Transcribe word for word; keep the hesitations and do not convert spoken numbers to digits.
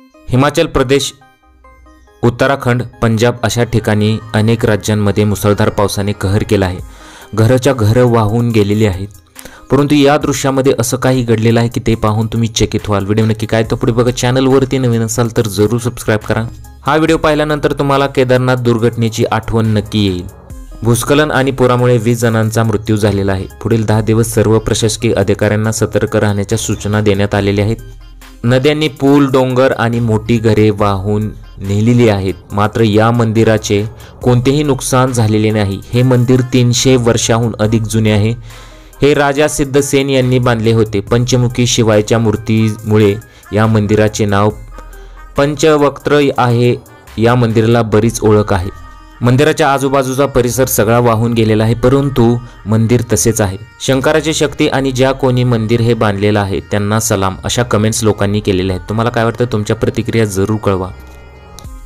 हिमाचल प्रदेश, उत्तराखंड, पंजाब अशा ठिकाणी अनेक राज्यांमध्ये मुसळधार पावसाने कहर केला आहे. घराच्या घरं वाहून गेलेली आहेत. परंतु या दृश्यामध्ये असं काही घडलेलं आहे की ते पाहून तुम्ही चकित व्हाल. व्हिडिओ नक्की काय तर पुढे बघा. चॅनलवरती नवीन असाल तर जरूर सबस्क्राईब करा. हा व्हिडिओ पाहिल्यानंतर तुम्हाला केदारनाथ दुर्घटनेची आठवण नक्की येईल. भूस्खलन आणि पुरामुळे वीस जणांचा मृत्यू झालेला आहे. पुढील दहा दिवस सर्व प्रशासकीय अधिकाऱ्यांना सतर्क राहण्याच्या सूचना देण्यात आलेल्या आहेत. नद्यांनी पूल, डोंगर आणि मोठी घरे वाहून नेलेली आहेत. मात्र या मंदिराचे कोणतेही नुकसान झालेले नाही. हे मंदिर तीनशे वर्षाहून अधिक जुने आहे. हे राजा सिद्धसेन यांनी बांधले होते. पंचमुखी शिवायच्या मूर्तीमुळे या मंदिराचे नाव पंचवक्त्र आहे. या मंदिराला बरीच ओळख आहे. मंदिराच्या आजूबाजूचा परिसर सगळा वाहून गेलेला आहे, परंतु मंदिर तसेच आहे. शंकराची शक्ती आणि ज्या कोणी मंदिर हे बांधलेलं आहे त्यांना सलाम, अशा कमेंट्स लोकांनी केलेल्या आहेत. तुम्हाला काय वाटतं? तुमच्या प्रतिक्रिया जरूर कळवा.